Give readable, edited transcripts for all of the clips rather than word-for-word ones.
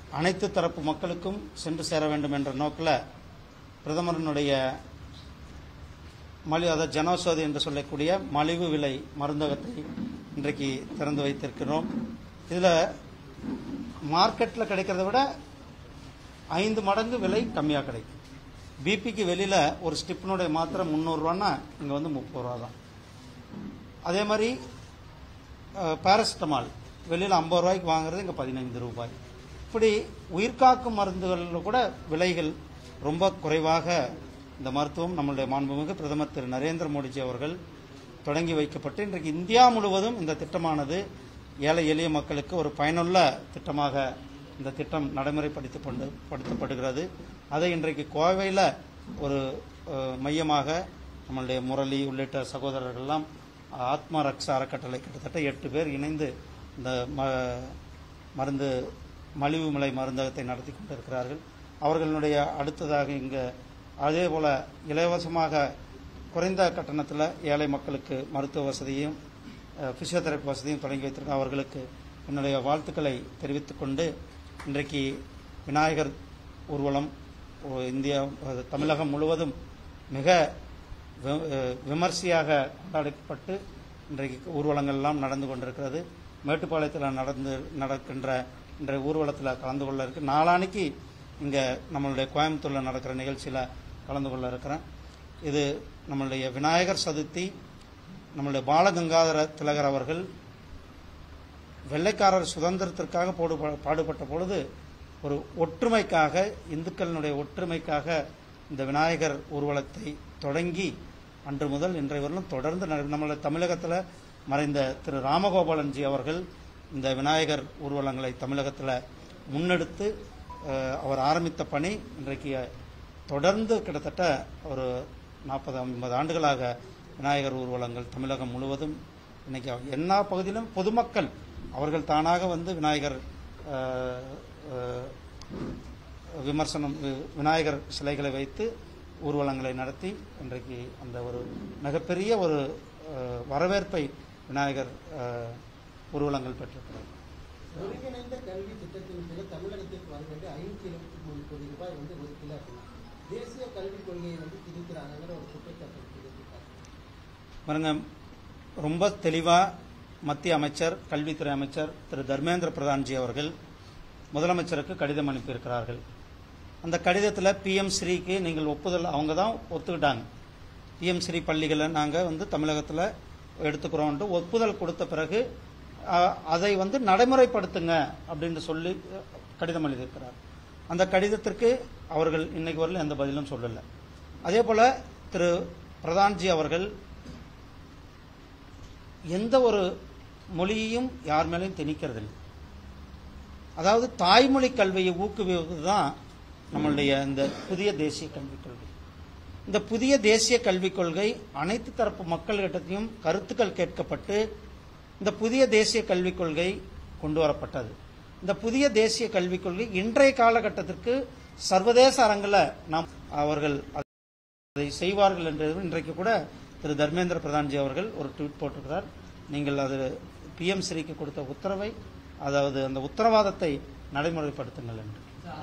அனைத்து தரப்பு மக்களுக்கும் சென்று சேர வேண்டும் என்ற நோக்கில் பிரதமரனுடைய அதாவது ஜனௌஷதி என்று சொல்லக்கூடிய மலிவு விலை மருந்தகத்தை இன்றைக்கு திறந்து வைத்திருக்கிறோம். இதில் மார்க்கெட்டில் கிடைக்கிறத விட 5 மடங்கு விலை கம்மியாக கிடைக்கும். பிபிக்கு வெளியில் ஒரு ஸ்டிப்னுடைய மாத்திரை 300 ரூபான்னா இங்கே வந்து 30 ரூபா தான். அதே மாதிரி பாராசிட்டமால் வெளியில் 50 ரூபாய்க்கு வாங்குறது இங்கே 15 ரூபாய். இப்படி உயிர்காக்கும் மருந்துகளில் கூட விலைகள் ரொம்ப குறைவாக இந்த மருத்துவம் நம்மளுடைய மாண்புமிகு பிரதமர் திரு நரேந்திர மோடிஜி அவர்கள் தொடங்கி வைக்கப்பட்டு இன்றைக்கு இந்தியா முழுவதும் இந்த திட்டமானது ஏழை எளிய மக்களுக்கு ஒரு பயனுள்ள திட்டமாக இந்த திட்டம் நடைமுறைப்படுத்தப்படுகிறது. அதை இன்றைக்கு கோவையில் ஒரு மையமாக நம்மளுடைய முரளி உள்ளிட்ட சகோதரர்கள்லாம் ஆத்மா ரக்ஷா அறக்கட்டளை கிட்டத்தட்ட 8 பேர் இணைந்து இந்த மருந்து மலிவு விலை மருந்தகத்தை நடத்தி கொண்டிருக்கிறார்கள். அவர்களுடைய அடுத்ததாக இங்கே அதே போல இலவசமாக குறைந்த கட்டணத்தில் ஏழை மக்களுக்கு மருத்துவ வசதியும் பிசியோதெரப்பி வசதியும் தொடங்கி வைத்திருக்க அவர்களுக்கு என்னுடைய வாழ்த்துக்களை தெரிவித்துக் கொண்டு இன்றைக்கு விநாயகர் ஊர்வலம் இந்தியா தமிழகம் முழுவதும் மிக விமர்சையாக கொண்டாடப்பட்டு இன்றைக்கு ஊர்வலங்கள்லாம் நடந்து கொண்டிருக்கிறது. மேட்டுப்பாளையத்தில் நடக்கின்ற இன்றைய ஊர்வலத்தில் கலந்து கொள்ள இருக்கு. நாளானைக்கு இங்கே நம்மளுடைய கோயம்புத்தூரில் நடக்கிற நிகழ்ச்சியில் கலந்து கொள்ள இருக்கிறேன். இது நம்மளுடைய விநாயகர் சதுர்த்தி. நம்மளுடைய பாலகங்காதர திலகர் அவர்கள் வெள்ளைக்காரர் சுதந்திரத்திற்காக பாடுபட்ட பொழுது ஒரு ஒற்றுமைக்காக இந்துக்களினுடைய ஒற்றுமைக்காக இந்த விநாயகர் ஊர்வலத்தை தொடங்கி அன்று முதல் இன்றைய வரலும் தொடர்ந்து நம்மளுடைய தமிழகத்தில் மறைந்த திரு ராமகோபாலன்ஜி அவர்கள் இந்த விநாயகர் ஊர்வலங்களை தமிழகத்தில் முன்னெடுத்து அவர் ஆரம்பித்த பணி இன்றைக்கு தொடர்ந்து கிட்டத்தட்ட ஒரு 40-50 ஆண்டுகளாக விநாயகர் ஊர்வலங்கள் தமிழகம் முழுவதும் இன்னைக்கு எல்லா பகுதியிலும் பொதுமக்கள் அவர்கள் தானாக வந்து விநாயகர் விநாயகர் சிலைகளை வைத்து ஊர்வலங்களை நடத்தி இன்றைக்கு அந்த ஒரு மிகப்பெரிய ஒரு வரவேற்பை விநாயகர் ஊர்வலங்கள் பெற்றிருக்கிறார். ஒருங்கிணைந்த கல்வி திட்டத்தின் கீழ் தமிழகத்திற்கு வர வேண்டிய 523 கோடி ரூபாய் வந்து ஒதுக்கல. தேசிய கல்விக் கொள்கையை வந்து திணிக்கிறாங்கிற ஒரு குற்றச்சாட்டு பாருங்க. ரொம்ப தெளிவா மத்திய அமைச்சர் கல்வித்துறை அமைச்சர் திரு தர்மேந்திர பிரதான்ஜி அவர்கள் முதலமைச்சருக்கு கடிதம் அனுப்பியிருக்கிறார்கள். அந்த கடிதத்தில் PM ஸ்ரீக்கு நீங்கள் ஒப்புதல் அவங்க தான் ஒத்துக்கிட்டாங்க. PM ஸ்ரீ பள்ளிகளை நாங்கள் வந்து தமிழகத்தில் எடுத்துக்கிறோம் ஒப்புதல் கொடுத்த பிறகு அதை வந்து நடைமுறைப்படுத்துங்க அப்படின்னு சொல்லி கடிதம் எழுதியிருக்கிறார். அந்த கடிதத்திற்கு அவர்கள் இன்னைக்கு வரல எந்த பதிலும் சொல்லல. அதே போல திரு பிரதான்ஜி அவர்கள் எந்த ஒரு மொழியையும் யார் மேலேயும் திணிக்கிறதில்லை. அதாவது தாய்மொழி கல்வியை ஊக்குவிப்பதுதான் நம்மளுடைய இந்த புதிய தேசிய கல்விக் கொள்கை. இந்த புதிய தேசிய கல்விக் கொள்கை அனைத்து தரப்பு மக்களிடத்தையும் கருத்துக்கள் கேட்கப்பட்டு இந்த புதிய தேசிய கல்விக் கொள்கை கொண்டு வரப்பட்டது. இந்த புதிய தேசிய கல்விக் கொள்கை இன்றைய காலகட்டத்திற்கு சர்வதேச அரங்கில் நாம் அவர்கள் அதை செய்வார்கள் என்று இன்றைக்கு கூட திரு தர்மேந்திர பிரதான்ஜி அவர்கள் ஒரு ட்வீட் போட்டிருக்கிறார். நீங்கள் அது PM ஸ்ரீக்கு கொடுத்த உத்தரவை, அதாவது அந்த உத்தரவாதத்தை நடைமுறைப்படுத்துங்கள் என்று.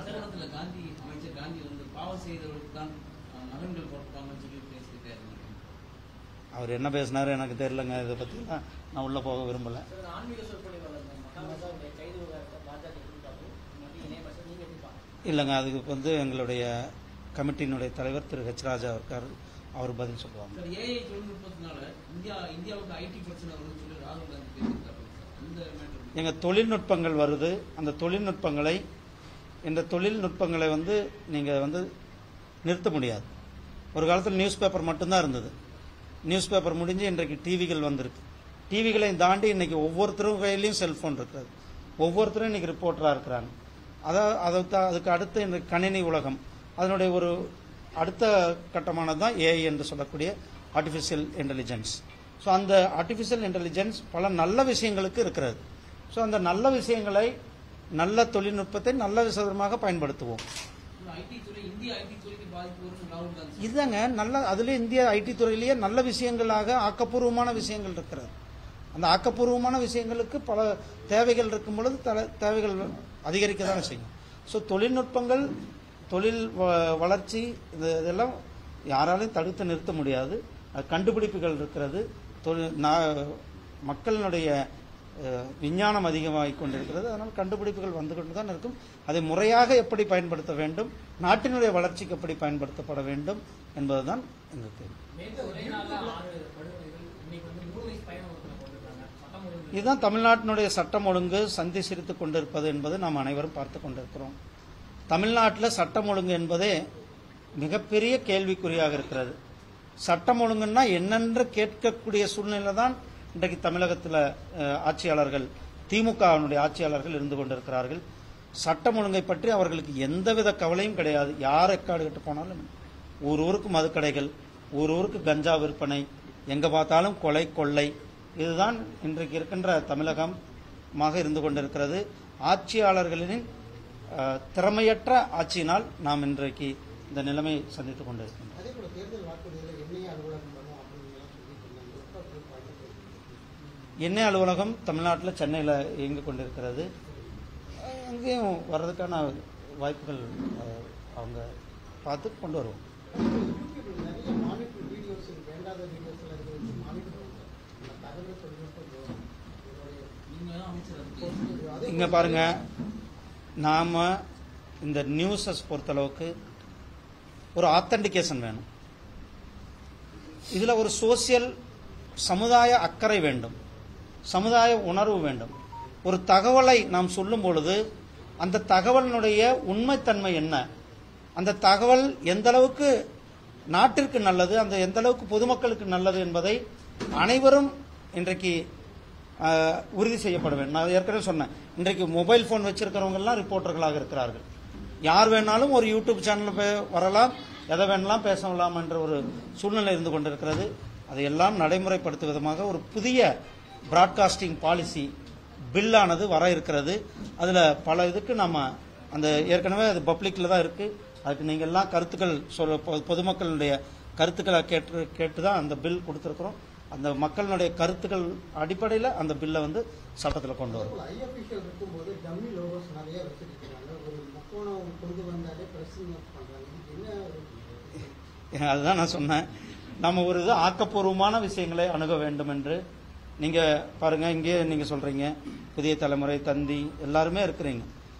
அவர் என்ன பேசினாரு எனக்கு தெரியலங்க. இதை பத்தி நான் உள்ள போக விரும்பல. இல்லைங்க, அதுக்கு வந்து எங்களுடைய கமிட்டியினுடைய தலைவர் திரு H. ராஜா இருக்கார், அவர் பதில் சொல்லுவாங்க. எங்க தொழில்நுட்பங்கள் வருது. அந்த தொழில்நுட்பங்களை வந்து நீங்க வந்து நிறுத்த முடியாது. ஒரு காலத்தில் நியூஸ் பேப்பர் மட்டும்தான் இருந்தது. நியூஸ் பேப்பர் முடிஞ்சு இன்றைக்கு டிவிகள் வந்திருக்கு. டிவிகளையும் தாண்டி இன்னைக்கு ஒவ்வொருத்தரும் கையிலையும் செல்போன் இருக்கிறது. ஒவ்வொருத்தரும் இன்னைக்கு ரிப்போர்ட்டரா இருக்கிறாங்க. அதுக்கு அடுத்து இன்றைக்கு கணினி உலகம், அதனுடைய ஒரு அடுத்த கட்டமானது தான் AI என்று சொல்லக்கூடிய ஆர்டிஃபிஷியல் இன்டெலிஜென்ஸ். ஸோ அந்த ஆர்டிஃபிஷியல் இன்டெலிஜென்ஸ் பல நல்ல விஷயங்களுக்கு இருக்கிறது. ஸோ அந்த நல்ல விஷயங்களை, நல்ல தொழில்நுட்பத்தை நல்ல விதமாக பயன்படுத்துவோம். இதுதாங்க நல்ல, அதுல இந்திய ஐடி துறையிலேயே நல்ல விஷயங்களாக ஆக்கப்பூர்வமான விஷயங்கள் இருக்கிறது. அந்த ஆக்கப்பூர்வமான விஷயங்களுக்கு பல தேவைகள் இருக்கும் பொழுது தேவைகள் அதிகரிக்க தானே செய்யும். ஸோ தொழில்நுட்பங்கள், தொழில் வளர்ச்சி இதெல்லாம் யாராலையும் தடுத்து நிறுத்த முடியாது. கண்டுபிடிப்புகள் இருக்கிறது. மக்களினுடைய விஞ்ஞானம் அதிகமாகிக் கொண்டிருக்கிறது. அதனால் கண்டுபிடிப்புகள் வந்து கொண்டு தான் இருக்கும். அதை முறையாக எப்படி பயன்படுத்த வேண்டும், நாட்டினுடைய வளர்ச்சிக்கு எப்படி பயன்படுத்தப்பட வேண்டும் என்பதுதான் இந்த கேள்வி. இதுதான் தமிழ்நாட்டினுடைய சட்டம் ஒழுங்கு சந்தி சிரித்துக் கொண்டிருப்பது என்பது நாம் அனைவரும் பார்த்து கொண்டிருக்கிறோம். தமிழ்நாட்டில் சட்டம் ஒழுங்கு என்பதே மிகப்பெரிய கேள்விக்குறியாக இருக்கிறது. சட்டம் ஒழுங்குன்னா என்னென்று கேட்கக்கூடிய சூழ்நிலை தான் இன்றைக்கு தமிழகத்தில் ஆட்சியாளர்கள், திமுகவினுடைய ஆட்சியாளர்கள் இருந்து கொண்டிருக்கிறார்கள். சட்டம் ஒழுங்கை பற்றி அவர்களுக்கு எந்தவித கவலையும் கிடையாது. யார் ரெக்கார்டு கட்டு போனாலும் ஒரு ஊருக்கு மதுக்கடைகள், ஒரு ஊருக்கு கஞ்சா விற்பனை, எங்க பார்த்தாலும் கொலை கொள்ளை, இதுதான் இன்றைக்கு இருக்கின்ற தமிழகமாக இருந்து கொண்டிருக்கிறது. ஆட்சியாளர்களின் திறமையற்ற ஆட்சியினால் நாம் இன்றைக்கு இந்த நிலைமை சந்தித்துக் கொண்டிருக்கின்றோம். எண்ணெய் அலுவலகம் தமிழ்நாட்டில் சென்னையில் இயங்கிக் கொண்டிருக்கிறது. அங்கேயும் வர்றதுக்கான வாய்ப்புகள் அவங்க பார்த்து கொண்டு வருவோம். இங்க பாருங்க, நாம இந்த நியூஸஸ் பொறுத்தளவுக்கு ஒரு ஆத்தன்டிகேஷன் வேணும். இதுல ஒரு சோசியல் சமுதாய அக்கறை வேண்டும், சமுதாய உணர்வு வேண்டும். ஒரு தகவலை நாம் சொல்லும் பொழுது அந்த தகவலினுடைய உண்மைத்தன்மை என்ன, அந்த தகவல் எந்த அளவுக்கு நாட்டிற்கு நல்லது, அந்த எந்த அளவுக்கு பொதுமக்களுக்கு நல்லது என்பதை அனைவரும் இன்றைக்கு உறுதி செய்யப்பட வேண்டும். நான் ஏற்கனவே சொன்னேன், இன்றைக்கு மொபைல் போன் வச்சிருக்கிறவங்க எல்லாம் ரிப்போர்ட்டர்களாக இருக்கிறார்கள். யார் வேணாலும் ஒரு யூடியூப் சேனல் வரலாம், எதை வேணாலும் பேசலாம் என்ற ஒரு சூழ்நிலை இருந்து கொண்டிருக்கிறது. அதையெல்லாம் நடைமுறைப்படுத்தும் விதமாக ஒரு புதிய பிராட்காஸ்டிங் பாலிசி பில்லானது வர இருக்கிறது. அதுல பல இதுக்கு நம்ம அந்த ஏற்கனவே அது பப்ளிக்ல தான் இருக்கு. அதுக்கு நீங்க எல்லாம் கருத்துக்கள் பொதுமக்களுடைய கருத்துக்களை கேட்டுதான் அந்த பில் கொடுத்திருக்கிறோம். அந்த மக்களுடைய கருத்துக்கள் அடிப்படையில் அந்த பில்லை வந்து சட்டத்தில் கொண்டு வரும். அதுதான் நான் சொன்னேன், நம்ம ஒரு இது ஆக்கப்பூர்வமான விஷயங்களை அணுக வேண்டும் என்று. நீங்க பாருங்க, இங்கே நீங்க சொல்றீங்க புதிய தலைமுறை, தந்தி எல்லாருமே இருக்கிறீங்க.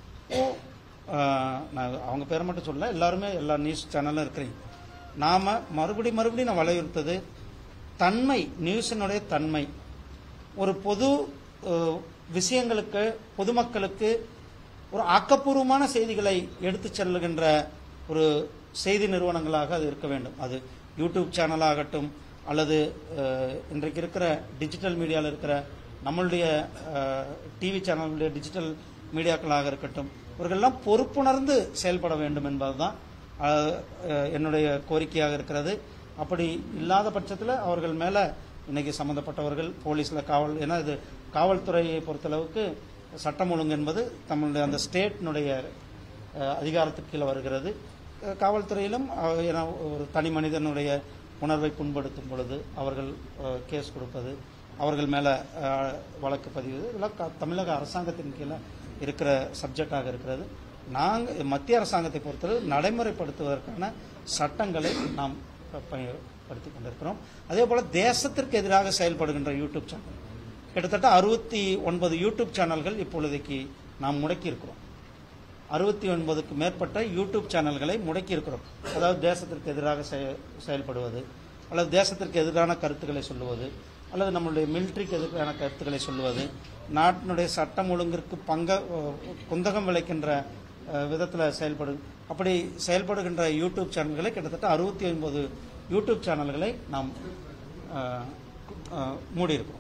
நான் அவங்க பேரை மட்டும் சொல்ல, எல்லாருமே எல்லா நியூஸ் சேனலும் இருக்கிறீங்க. நாம மறுபடியும் நான் வலியுறுத்தது தன்மை, நியூஸினுடைய தன்மை. ஒரு பொது விஷயங்களுக்கு, பொதுமக்களுக்கு ஒரு ஆக்கப்பூர்வமான செய்திகளை எடுத்து செல்லுகின்ற ஒரு செய்தி நிறுவனங்களாக அது இருக்க வேண்டும். அது யூடியூப் சேனலாகட்டும், அல்லது இன்றைக்கு இருக்கிற டிஜிட்டல் மீடியாவில் இருக்கிற நம்மளுடைய டிவி சேனலுடைய டிஜிட்டல் மீடியாக்களாக இருக்கட்டும், இவர்களெல்லாம் பொறுப்புணர்ந்து செயல்பட வேண்டும் என்பதுதான் என்னுடைய கோரிக்கையாக இருக்கிறது. அப்படி இல்லாத பட்சத்தில் அவர்கள் மேல இன்னைக்கு சம்பந்தப்பட்டவர்கள் போலீஸ்ல காவல், ஏன்னா இது காவல்துறையை பொறுத்தளவுக்கு சட்டம் ஒழுங்கு என்பது நம்மளுடைய அந்த ஸ்டேட்டினுடைய அதிகாரத்துக்கு கீழே வருகிறது. காவல்துறையிலும் ஒரு தனி மனிதனுடைய உணர்வை புண்படுத்தும் பொழுது அவர்கள் கேஸ் கொடுப்பது, அவர்கள் மேல வழக்கு பதிவு, இதெல்லாம் தமிழக அரசாங்கத்தின் கீழே இருக்கிற சப்ஜெக்டாக இருக்கிறது. நாங்கள் மத்திய அரசாங்கத்தை பொறுத்தவரை நடைமுறைப்படுத்துவதற்கான சட்டங்களை நாம் படுத்திக் கொண்டிருக்கிறோம். அதே போல தேசத்திற்கு எதிராக செயல்படுகின்ற யூடியூப் சேனல் கிட்டத்தட்ட 69 யூடியூப் சேனல்கள் இப்பொழுதைக்கு நாம் முடக்கி இருக்கிறோம். 69க்கு மேற்பட்ட யூடியூப் சேனல்களை முடக்கி இருக்கிறோம். அதாவது தேசத்திற்கு எதிராக செயல்படுவது, அல்லது தேசத்திற்கு எதிரான கருத்துக்களை சொல்லுவது, அல்லது நம்மளுடைய மிலிட்டரிக்கு எதிரான கருத்துக்களை சொல்லுவது, நாட்டினுடைய சட்டம் ஒழுங்கிற்கு குந்தகம் விளைக்கின்ற விதத்தில் அப்படி செயல்படுகின்ற யூடியூப் சேனல்களை கிட்டத்தட்ட 69 யூடியூப் சேனல்களை நாம் மூடியிருக்கிறோம்.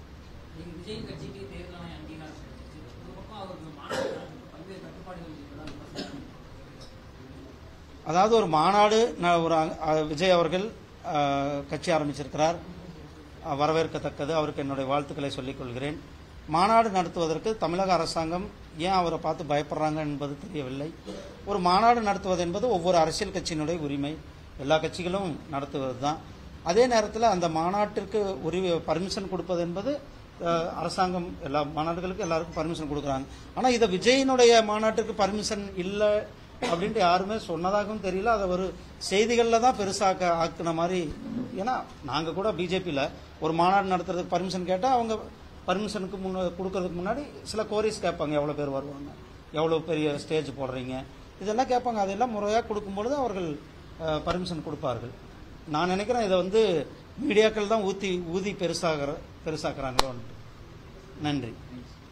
அதாவது ஒரு மாநாடு, ஒரு விஜய் அவர்கள் கட்சி ஆரம்பிச்சிருக்கிறார், வரவேற்கத்தக்கது. அவருக்கு என்னுடைய வாழ்த்துக்களை சொல்லிக் கொள்கிறேன். மாநாடு நடத்துவதற்கு தமிழக அரசாங்கம் ஏன் அவரை பார்த்து பயப்படுறாங்க என்பது தெரியவில்லை. ஒரு மாநாடு நடத்துவது என்பது ஒவ்வொரு அரசியல் கட்சியினுடைய உரிமை, எல்லா கட்சிகளும் நடத்துவது தான். அதே நேரத்தில் அந்த மாநாட்டிற்கு பர்மிஷன் கொடுப்பது என்பது அரசாங்கம் எல்லா மாநாடுகளுக்கும் எல்லாருக்கும் பர்மிஷன் கொடுக்குறாங்க. ஆனால் இதை விஜயினுடைய மாநாட்டுக்கு பர்மிஷன் இல்லை அப்படின்ட்டு யாருமே சொன்னதாகவும் தெரியல. அதை ஒரு செய்திகளில் தான் பெருசாக ஆக்குன மாதிரி. ஏன்னா நாங்கள் கூட பிஜேபியில் ஒரு மாநாடு நடத்துறதுக்கு பர்மிஷன் கேட்டால் அவங்க பர்மிஷனுக்கு கொடுக்கறதுக்கு முன்னாடி சில கோரிஸ் கேட்பாங்க. எவ்வளோ பேர் வருவாங்க, எவ்வளோ பெரிய ஸ்டேஜ் போடுறீங்க, இதெல்லாம் கேட்பாங்க. அதெல்லாம் முறையாக கொடுக்கும்பொழுது அவர்கள் பர்மிஷன் கொடுப்பார்கள். நான் நினைக்கிறேன் இதை வந்து மீடியாக்கள் தான் ஊதி பெருசாக்குறாங்களோ. நன்றி.